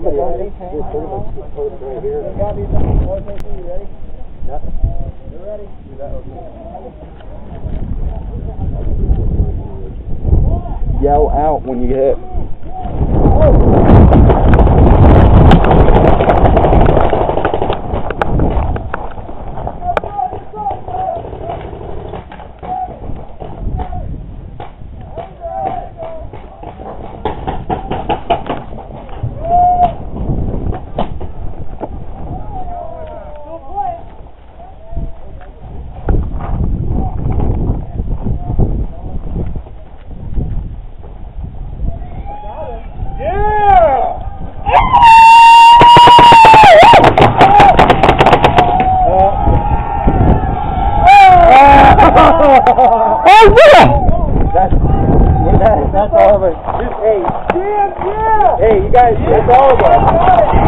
the bunny. You're pretty much close right here. You got these things. You ready? Yeah. You're ready? Yell out when you get hit. Oh yeah! That's all of it. Hey, yeah! Hey, you guys, that's all of it.